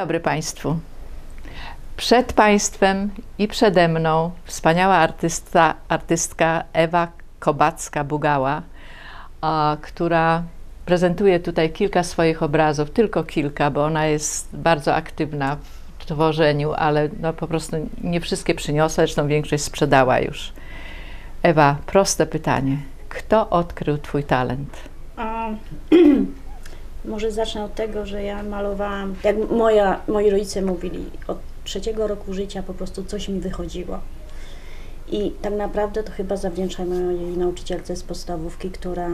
dobry Państwu. Przed Państwem i przede mną wspaniała artystka Ewa Kobacka-Bugała, która prezentuje tutaj kilka swoich obrazów, tylko kilka, bo ona jest bardzo aktywna w tworzeniu, ale no po prostu nie wszystkie przyniosła, zresztą większość sprzedała już. Ewa, proste pytanie. Kto odkrył Twój talent? Może zacznę od tego, że ja malowałam, jak moi rodzice mówili, od 3. roku życia po prostu coś mi wychodziło. I tak naprawdę to chyba zawdzięczam mojej nauczycielce z podstawówki, która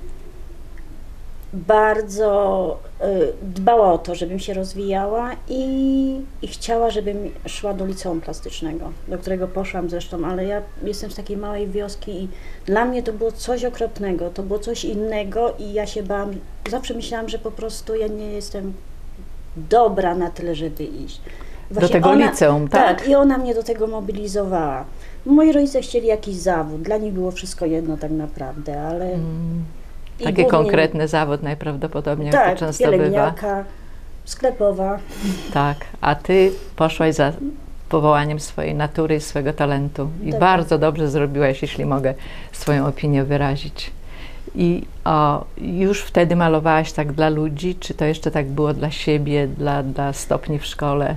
bardzo dbała o to, żebym się rozwijała i chciała, żebym szła do liceum plastycznego, do którego poszłam zresztą, ale ja jestem z takiej małej wioski i dla mnie to było coś okropnego, to było coś innego i ja się bałam, zawsze myślałam, że po prostu ja nie jestem dobra na tyle, żeby iść. Właśnie do tego liceum, tak? Tak, i ona mnie do tego mobilizowała. Moi rodzice chcieli jakiś zawód, dla nich było wszystko jedno tak naprawdę, ale... Taki konkretny zawód najprawdopodobniej, jak to często bywa. Pielęgniarka, sklepowa. Tak, a Ty poszłaś za powołaniem swojej natury i swojego talentu. I tak. Bardzo dobrze zrobiłaś, jeśli mogę swoją opinię wyrazić. I już wtedy malowałaś tak dla ludzi, czy to jeszcze tak było dla siebie, dla stopni w szkole?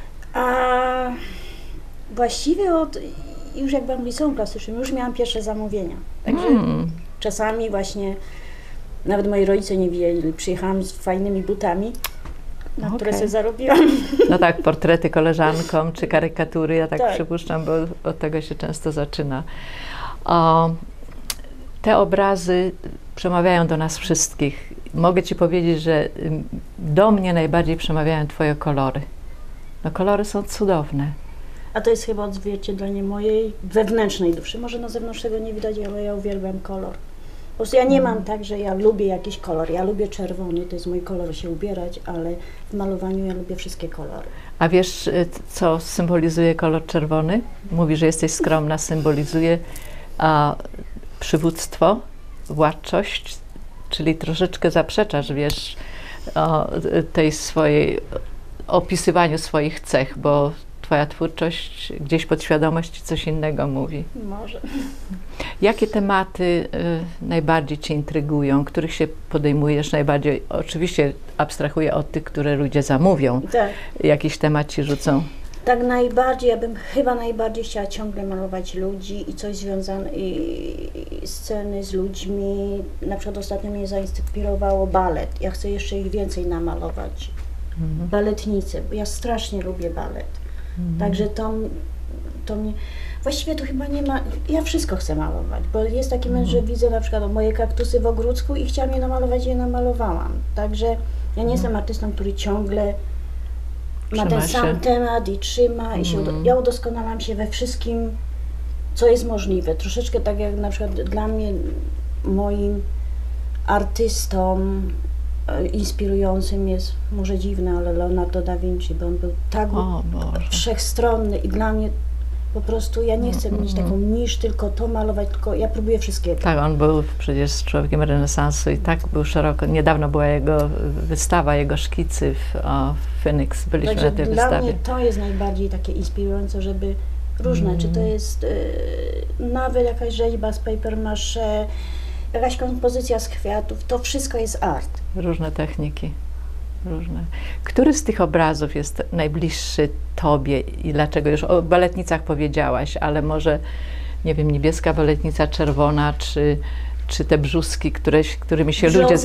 Właściwie już jak byłam w liceum plastycznym, już miałam pierwsze zamówienia. Także czasami właśnie, nawet moi rodzice nie wiedzieli, przyjechałam z fajnymi butami, na które sobie zarobiłam. No tak, portrety koleżankom czy karykatury, ja tak przypuszczam, bo od tego się często zaczyna. Te obrazy przemawiają do nas wszystkich. Mogę Ci powiedzieć, że do mnie najbardziej przemawiają Twoje kolory. No kolory są cudowne. A to jest chyba odzwierciedlenie mojej wewnętrznej duszy. Może na zewnątrz tego nie widać, ale ja uwielbiam kolor. Po prostu ja nie mam tak, że ja lubię jakiś kolor. Ja lubię czerwony, to jest mój kolor się ubierać, ale w malowaniu ja lubię wszystkie kolory. A wiesz, co symbolizuje kolor czerwony? Mówi, że jesteś skromna, symbolizuje przywództwo, władczość, czyli troszeczkę zaprzeczasz, wiesz, tej swojej, opisywaniu swoich cech, bo Twoja twórczość gdzieś podświadomość coś innego mówi. Może. Jakie tematy najbardziej Cię intrygują, których się podejmujesz najbardziej? Oczywiście abstrahuję od tych, które ludzie zamówią. Tak. Jakiś temat Ci rzucą? Tak najbardziej, ja bym chyba najbardziej chciała ciągle malować ludzi i coś związane, i sceny z ludźmi. Na przykład ostatnio mnie zainspirowało balet. Ja chcę jeszcze ich więcej namalować. Baletnice, bo ja strasznie lubię balet. Także to mnie... Właściwie to chyba nie ma... Ja wszystko chcę malować, bo jest taki moment, że widzę na przykład moje kaktusy w ogródku i chciałam je namalować i je namalowałam. Także ja nie jestem artystą, który ciągle ma ten sam temat i trzyma i się... Ja udoskonalam się we wszystkim, co jest możliwe. Troszeczkę tak jak na przykład dla mnie, moim artystą inspirującym jest, może dziwne, ale Leonardo da Vinci, bo on był tak wszechstronny i dla mnie po prostu ja nie chcę mieć taką nisz, tylko to malować, tylko ja próbuję wszystkiego. Tak, on był przecież człowiekiem renesansu i tak był szeroko. Niedawno była jego wystawa, jego szkicy w Phoenix. Byliśmy na tej wystawie. Dla mnie to jest najbardziej takie inspirujące, żeby różne, czy to jest nawet jakaś rzeźba z papier mâché, jakaś kompozycja z kwiatów, to wszystko jest art. Różne techniki. Różne. Który z tych obrazów jest najbliższy Tobie i dlaczego? Już o baletnicach powiedziałaś, ale może, nie wiem, niebieska baletnica, czerwona, czy te brzuski, którymi się ludzie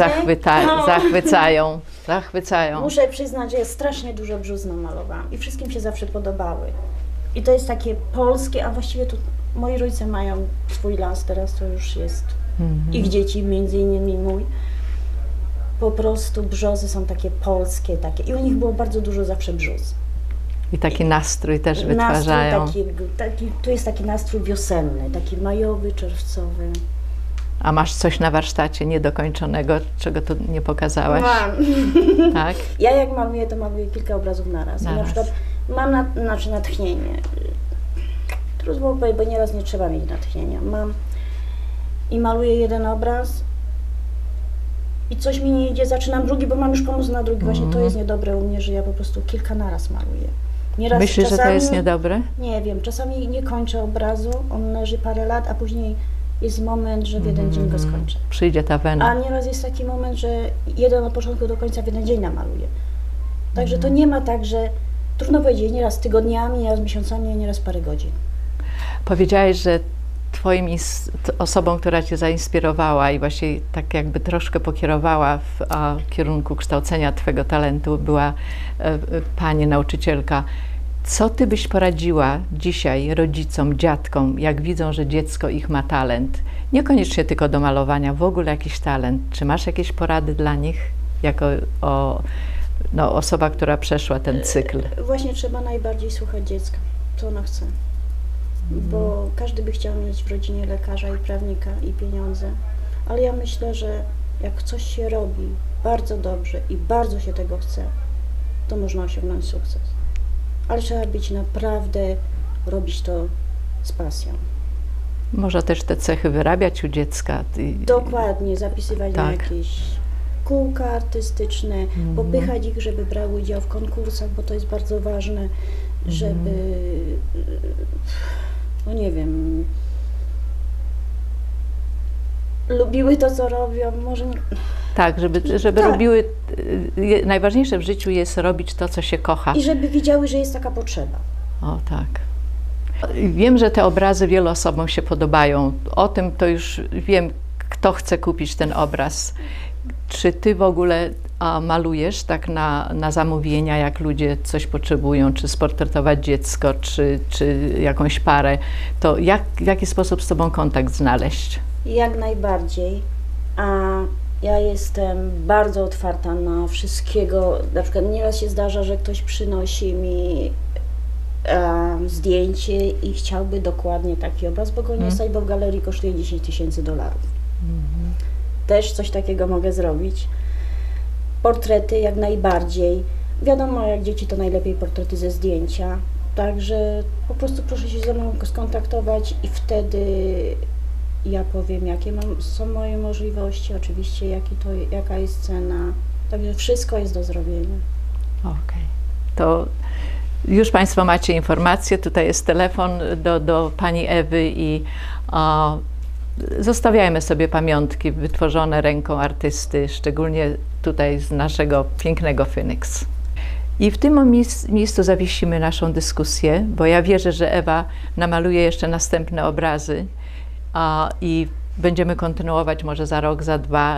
zachwycają. Muszę przyznać, że ja strasznie dużo brzóz namalowałam i wszystkim się zawsze podobały. I to jest takie polskie, a właściwie tu moi rodzice mają swój las, teraz to już jest ich dzieci, między innymi mój. Po prostu brzozy są takie polskie, takie i u nich było bardzo dużo zawsze brzus. I taki nastrój też wytwarzają. Tu jest taki nastrój wiosenny, taki majowy, czerwcowy. A masz coś na warsztacie niedokończonego, czego tu nie pokazałaś? Mam. Tak? Ja jak maluję, to maluję kilka obrazów na raz. Na przykład mam natchnienie. Trudno powiedzieć, bo nieraz nie trzeba mieć natchnienia. Mam i maluję jeden obraz i coś mi nie idzie, zaczynam drugi, bo mam już pomysł na drugi. Właśnie to jest niedobre u mnie, że ja po prostu kilka naraz maluję. Nieraz Myślisz, że to jest niedobre? Nie wiem, czasami nie kończę obrazu, on leży parę lat, a później jest moment, że w jeden dzień go skończę. Przyjdzie ta wena. A nieraz jest taki moment, że jeden od początku do końca w jeden dzień namaluję. Także to nie ma tak, że trudno powiedzieć, nieraz tygodniami, nieraz miesiącami, nieraz parę godzin. Powiedziałeś, że osobą, która Cię zainspirowała i właśnie tak jakby troszkę pokierowała w kierunku kształcenia Twojego talentu była pani nauczycielka. Co Ty byś poradziła dzisiaj rodzicom, dziadkom, jak widzą, że dziecko ich ma talent? Niekoniecznie tylko do malowania, w ogóle jakiś talent. Czy masz jakieś porady dla nich jako osoba, która przeszła ten cykl? Właśnie trzeba najbardziej słuchać dziecka, co ono chce. Bo każdy by chciał mieć w rodzinie lekarza i prawnika i pieniądze, ale ja myślę, że jak coś się robi bardzo dobrze i bardzo się tego chce, to można osiągnąć sukces. Ale trzeba być naprawdę, robić to z pasją. Można też te cechy wyrabiać u dziecka. Dokładnie, zapisywać na jakieś kółka artystyczne, popychać ich, żeby brały udział w konkursach, bo to jest bardzo ważne, żeby, no nie wiem, lubiły to, co robią, może nie... Tak, żeby robiły, najważniejsze w życiu jest robić to, co się kocha. I żeby widziały, że jest taka potrzeba. O tak. Wiem, że te obrazy wielu osobom się podobają. O tym to już wiem, kto chce kupić ten obraz. Czy Ty w ogóle malujesz tak na zamówienia, jak ludzie coś potrzebują, czy sportretować dziecko, czy jakąś parę, to w jaki sposób z Tobą kontakt znaleźć? Jak najbardziej, a ja jestem bardzo otwarta na wszystkiego. Na przykład nieraz się zdarza, że ktoś przynosi mi zdjęcie i chciałby dokładnie taki obraz, bo go nie stać, bo w galerii kosztuje $10,000. Też coś takiego mogę zrobić. Portrety jak najbardziej. Wiadomo, jak dzieci to najlepiej portrety ze zdjęcia. Także po prostu proszę się ze mną skontaktować i wtedy ja powiem, jakie są moje możliwości, oczywiście jaka jest cena. Także wszystko jest do zrobienia. Okej. To już Państwo macie informację. Tutaj jest telefon do pani Ewy i zostawiajmy sobie pamiątki wytworzone ręką artysty, szczególnie tutaj z naszego pięknego Phoenix. I w tym miejscu zawiesimy naszą dyskusję, bo ja wierzę, że Ewa namaluje jeszcze następne obrazy i będziemy kontynuować może za rok, za dwa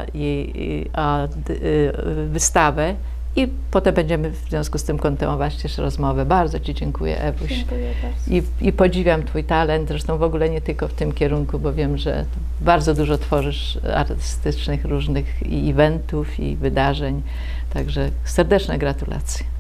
wystawę i potem będziemy w związku z tym kontynuować też rozmowę. Bardzo Ci dziękuję, Ewuś. Dziękuję bardzo. I podziwiam Twój talent, zresztą w ogóle nie tylko w tym kierunku, bo wiem, że bardzo dużo tworzysz artystycznych różnych i eventów, i wydarzeń. Także serdeczne gratulacje.